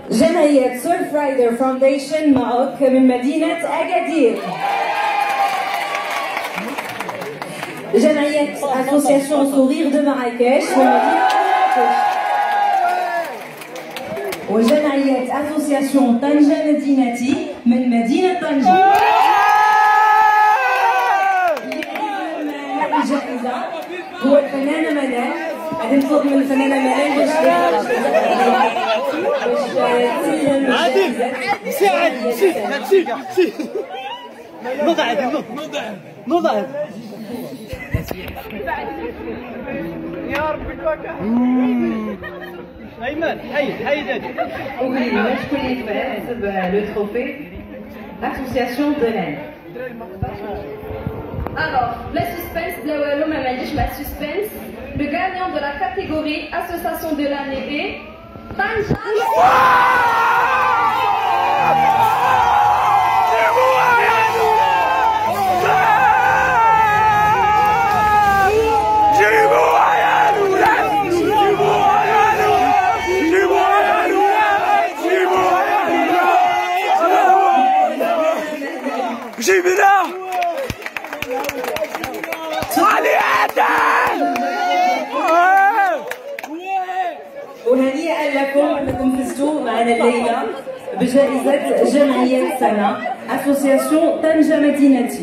جمعية سيرف رايدر فاونديشن معك من مدينة أكادير. جمعية أسوسياسيون سورير دو مراكش من مدينة مراكش. وجمعية أسوسياسيون طنجة مدينتي من مدينة طنجة. الجائزة هو الفنانة منال. غادي نطلب من الفنانة منال باش نوضع يا ربي أيمن حي دادي. Oubliez-moi, je connais faire le trophée Association de l'Aisne. Alors, le suspense, la suspense. Le gagnant de la catégorie Association de l'année est Tanja. جيبنا علي عدل. وهنيئا لكم انكم فزتوا معنا الليله بجائزه جمعيه السنه اسوسياسيون طنجه مدينتي.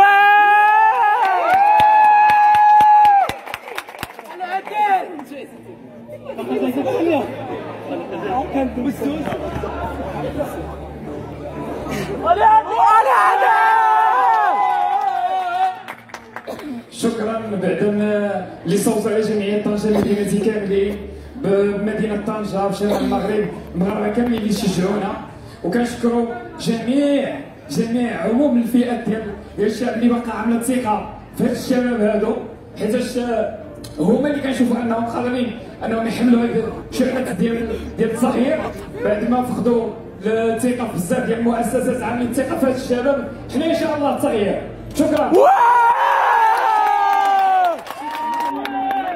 شكرا بعد اللي صوتوا على جمعيه طنجه مدينتي كاملين بمدينه طنجه بشارع المغرب المغاربه كاملين اللي شجعونا، وكنشكروا جميع عموم الفئات ديال الشعب اللي باقا عامله ثقه في هاد الشباب هادو، حيتاش هما اللي كنشوفوا انهم قادرين انهم يحملوا هاد شعله ديال التغيير بعد ما فقدوا الثقه في بزاف ديال المؤسسات عاملين الثقه في هاد الشباب. حنا ان شاء الله التغيير. شكرا.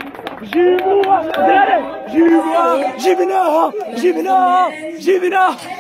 جيبوها جبناها